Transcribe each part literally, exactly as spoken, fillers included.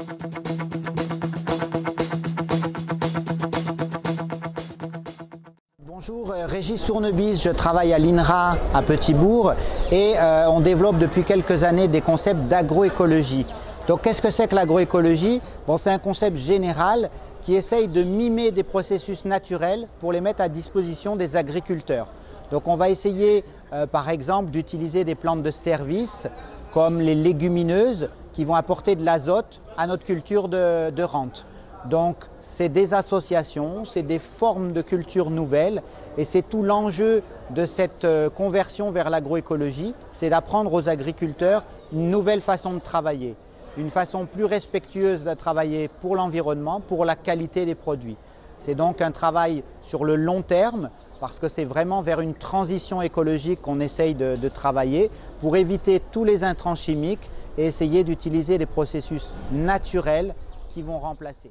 Bonjour, Régis Tournebise, je travaille à l'INRA à Petit-Bourg et euh, on développe depuis quelques années des concepts d'agroécologie. Donc qu'est-ce que c'est que l'agroécologie? Bon, c'est un concept général qui essaye de mimer des processus naturels pour les mettre à disposition des agriculteurs. Donc on va essayer euh, par exemple d'utiliser des plantes de service comme les légumineuses qui vont apporter de l'azote à notre culture de, de rente. Donc c'est des associations, c'est des formes de culture nouvelles et c'est tout l'enjeu de cette conversion vers l'agroécologie, c'est d'apprendre aux agriculteurs une nouvelle façon de travailler, une façon plus respectueuse de travailler pour l'environnement, pour la qualité des produits. C'est donc un travail sur le long terme parce que c'est vraiment vers une transition écologique qu'on essaye de, de travailler pour éviter tous les intrants chimiques et essayer d'utiliser des processus naturels qui vont remplacer.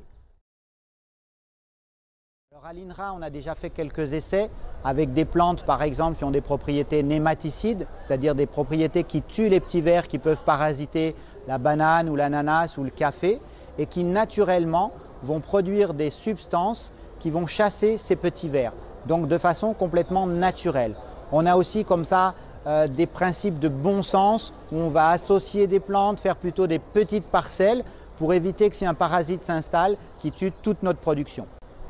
Alors à l'INRA, on a déjà fait quelques essais avec des plantes par exemple qui ont des propriétés nématicides, c'est-à-dire des propriétés qui tuent les petits vers qui peuvent parasiter la banane ou l'ananas ou le café et qui naturellement vont produire des substances qui vont chasser ces petits vers, donc de façon complètement naturelle. On a aussi comme ça euh, des principes de bon sens où on va associer des plantes, faire plutôt des petites parcelles pour éviter que si un parasite s'installe, qui tue toute notre production.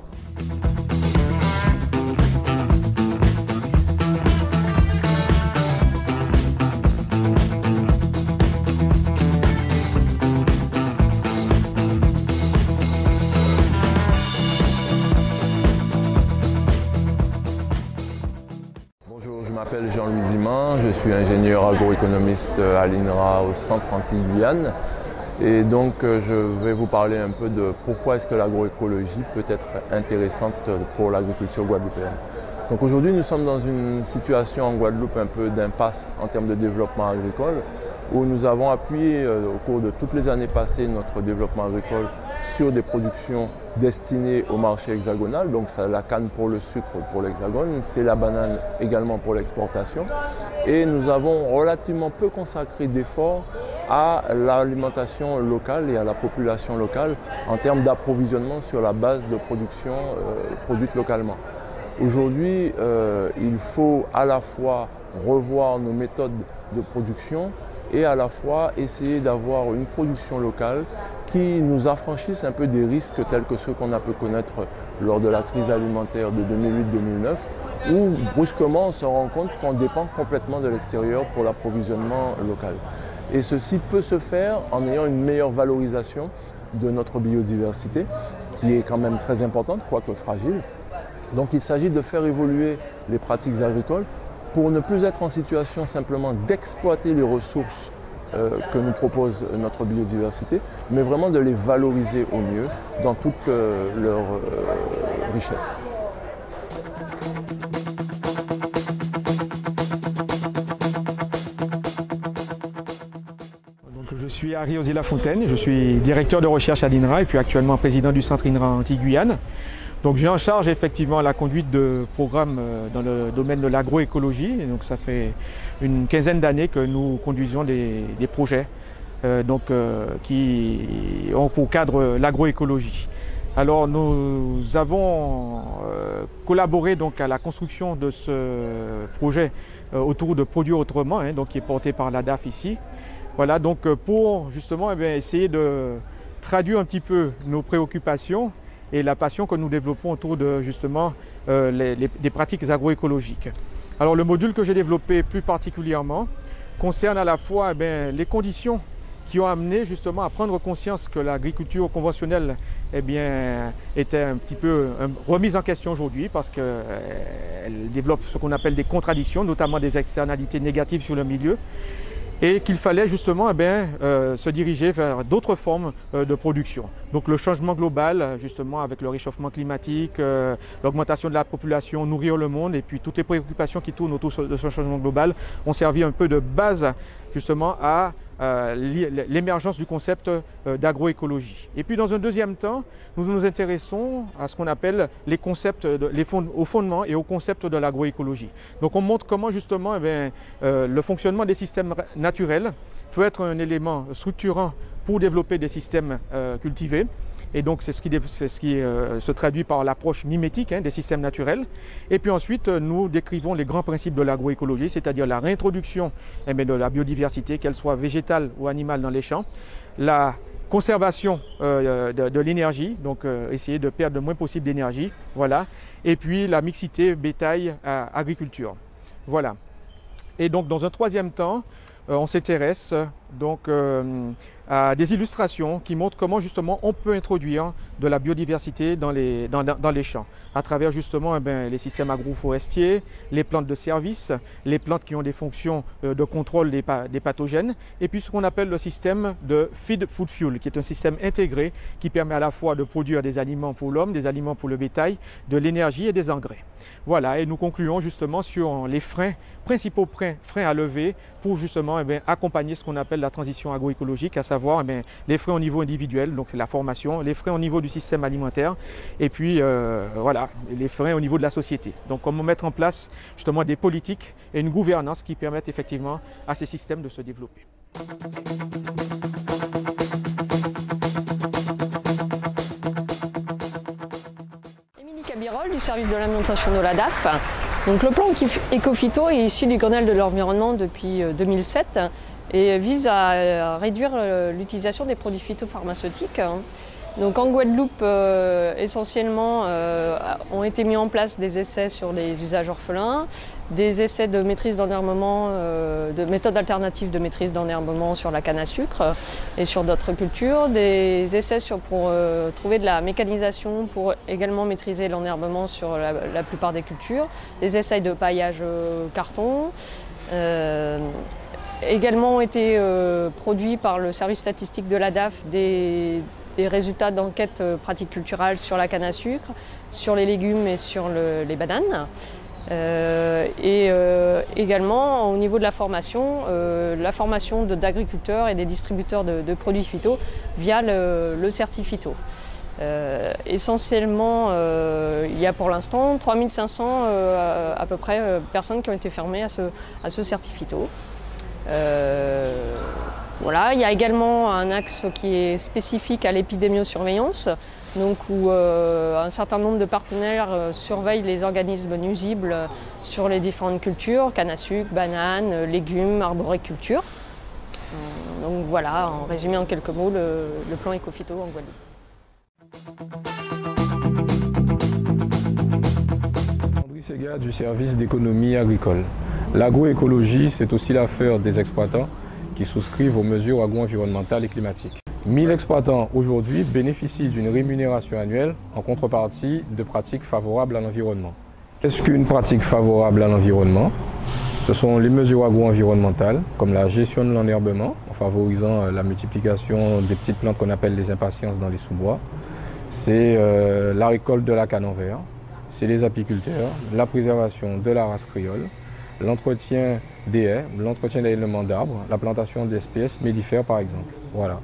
Bonjour, je m'appelle Jean-Louis Diman, je suis ingénieur agroéconomiste à l'INRA au Centre Antilles-Guyane. Et donc je vais vous parler un peu de pourquoi est-ce que l'agroécologie peut être intéressante pour l'agriculture guadeloupéenne. Donc aujourd'hui nous sommes dans une situation en Guadeloupe un peu d'impasse en termes de développement agricole où nous avons appuyé au cours de toutes les années passées notre développement agricole sur des productions destinées au marché hexagonal, donc c'est la canne pour le sucre pour l'hexagone, c'est la banane également pour l'exportation. Et nous avons relativement peu consacré d'efforts à l'alimentation locale et à la population locale en termes d'approvisionnement sur la base de production euh, produite localement. Aujourd'hui, euh, il faut à la fois revoir nos méthodes de production et à la fois essayer d'avoir une production locale qui nous affranchisse un peu des risques tels que ceux qu'on a pu connaître lors de la crise alimentaire de deux mille huit deux mille neuf, où brusquement on se rend compte qu'on dépend complètement de l'extérieur pour l'approvisionnement local. Et ceci peut se faire en ayant une meilleure valorisation de notre biodiversité, qui est quand même très importante, quoique fragile. Donc il s'agit de faire évoluer les pratiques agricoles pour ne plus être en situation simplement d'exploiter les ressources euh, que nous propose notre biodiversité, mais vraiment de les valoriser au mieux dans toute euh, leur euh, richesse. Je suis Harry Ozzy-Lafontaine, je suis directeur de recherche à l'INRA et puis actuellement président du centre INRA Antilles-Guyane. Donc j'ai en charge effectivement la conduite de programmes dans le domaine de l'agroécologie. Et donc ça fait une quinzaine d'années que nous conduisons des, des projets euh, donc, euh, qui ont pour cadre l'agroécologie. Alors nous avons euh, collaboré donc à la construction de ce projet euh, autour de Produire autrement, hein, donc qui est porté par l'A D A F ici. Voilà, donc pour justement eh bien, essayer de traduire un petit peu nos préoccupations et la passion que nous développons autour de justement euh, les, les, des pratiques agroécologiques. Alors le module que j'ai développé plus particulièrement concerne à la fois eh bien, les conditions qui ont amené justement à prendre conscience que l'agriculture conventionnelle eh bien, était un petit peu euh, remise en question aujourd'hui parce qu'elle euh, développe ce qu'on appelle des contradictions, notamment des externalités négatives sur le milieu. Et qu'il fallait justement eh bien, euh, se diriger vers d'autres formes euh, de production. Donc le changement global, justement avec le réchauffement climatique, euh, l'augmentation de la population, nourrir le monde et puis toutes les préoccupations qui tournent autour de ce changement global ont servi un peu de base justement à euh, l'émergence du concept euh, d'agroécologie. Et puis dans un deuxième temps, nous nous intéressons à ce qu'on appelle les concepts, de, les fond, au fondement et au concept de l'agroécologie. Donc on montre comment justement eh bien, euh, le fonctionnement des systèmes naturels peut être un élément structurant pour développer des systèmes euh, cultivés. Et donc c'est ce qui, c'est ce qui euh, se traduit par l'approche mimétique hein, des systèmes naturels. Et puis ensuite, nous décrivons les grands principes de l'agroécologie, c'est-à-dire la réintroduction eh bien, de la biodiversité, qu'elle soit végétale ou animale dans les champs, la conservation euh, de, de l'énergie, donc euh, essayer de perdre le moins possible d'énergie, voilà. Et puis la mixité bétail-agriculture, voilà. Et donc dans un troisième temps, euh, on s'intéresse donc euh, à des illustrations qui montrent comment justement on peut introduire de la biodiversité dans les, dans, dans les champs à travers justement eh bien, les systèmes agroforestiers, les plantes de service, les plantes qui ont des fonctions euh, de contrôle des, des pathogènes et puis ce qu'on appelle le système de Feed Food Fuel qui est un système intégré qui permet à la fois de produire des aliments pour l'homme, des aliments pour le bétail, de l'énergie et des engrais. Voilà, et nous concluons justement sur les freins, principaux freins, freins à lever pour justement eh bien, accompagner ce qu'on appelle la transition agroécologique, à savoir eh bien, les freins au niveau individuel, donc c'est la formation, les freins au niveau du système alimentaire et puis euh, voilà, les freins au niveau de la société. Donc comment mettre en place justement des politiques et une gouvernance qui permettent effectivement à ces systèmes de se développer. Du service de l'alimentation de l'A D A F. Donc, le plan Éco-Phyto est issu du Grenelle de l'environnement depuis deux mille sept et vise à réduire l'utilisation des produits phytopharmaceutiques. Donc, en Guadeloupe, euh, essentiellement, euh, ont été mis en place des essais sur les usages orphelins, des essais de maîtrise d'enherbement, euh, de méthodes alternatives de maîtrise d'enherbement sur la canne à sucre et sur d'autres cultures, des essais sur, pour euh, trouver de la mécanisation pour également maîtriser l'enherbement sur la, la plupart des cultures, des essais de paillage euh, carton. Euh, également ont été euh, produits par le service statistique de l'A D A F des des résultats d'enquêtes euh, pratiques culturelles sur la canne à sucre, sur les légumes et sur le, les bananes. Euh, et euh, également au niveau de la formation, euh, la formation d'agriculteurs et des distributeurs de, de produits phyto via le, le Certi-Phyto. Euh, essentiellement, euh, il y a pour l'instant trois mille cinq cents euh, à peu près euh, personnes qui ont été formées à ce, à ce Certi-Phyto. Euh, Voilà, il y a également un axe qui est spécifique à l'épidémiosurveillance, donc où euh, un certain nombre de partenaires euh, surveillent les organismes nuisibles sur les différentes cultures, canne à sucre, bananes, légumes, arboriculture. Euh, donc voilà, en résumé en quelques mots, le, le plan Éco-Phyto en Guadeloupe. André Ségat du service d'économie agricole. L'agroécologie, c'est aussi l'affaire des exploitants qui souscrivent aux mesures agro-environnementales et climatiques. mille exploitants aujourd'hui bénéficient d'une rémunération annuelle en contrepartie de pratiques favorables à l'environnement. Qu'est-ce qu'une pratique favorable à l'environnement? Ce sont les mesures agro-environnementales, comme la gestion de l'enherbement, en favorisant la multiplication des petites plantes qu'on appelle les impatiences dans les sous-bois. C'est euh, la récolte de la canne en verre, c'est les apiculteurs, la préservation de la race créole, l'entretien des haies, l'entretien des éléments d'arbres, la plantation d'espèces mellifères par exemple. Voilà.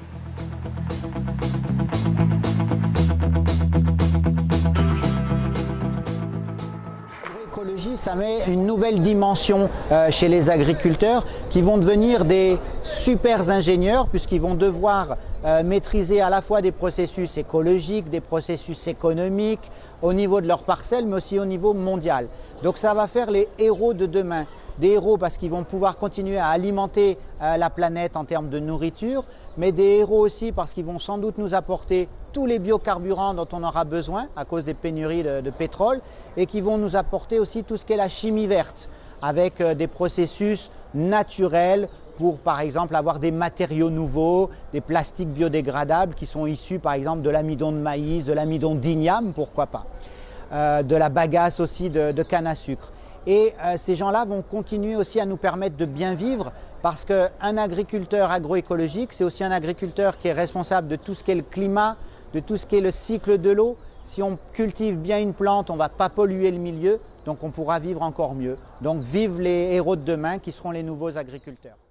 L'agroécologie, ça met une nouvelle dimension euh, chez les agriculteurs qui vont devenir des super ingénieurs puisqu'ils vont devoir euh, maîtriser à la fois des processus écologiques, des processus économiques au niveau de leur parcelle mais aussi au niveau mondial. Donc ça va faire les héros de demain. Des héros parce qu'ils vont pouvoir continuer à alimenter euh, la planète en termes de nourriture, mais des héros aussi parce qu'ils vont sans doute nous apporter tous les biocarburants dont on aura besoin à cause des pénuries de, de pétrole et qui vont nous apporter aussi tout ce qu'est la chimie verte avec euh, des processus naturels pour par exemple avoir des matériaux nouveaux, des plastiques biodégradables qui sont issus par exemple de l'amidon de maïs, de l'amidon d'igname, pourquoi pas, euh, de la bagasse aussi de, de canne à sucre. Et euh, ces gens-là vont continuer aussi à nous permettre de bien vivre parce qu'un agriculteur agroécologique, c'est aussi un agriculteur qui est responsable de tout ce qui est le climat, de tout ce qui est le cycle de l'eau. Si on cultive bien une plante, on ne va pas polluer le milieu, donc on pourra vivre encore mieux. Donc vive les héros de demain qui seront les nouveaux agriculteurs.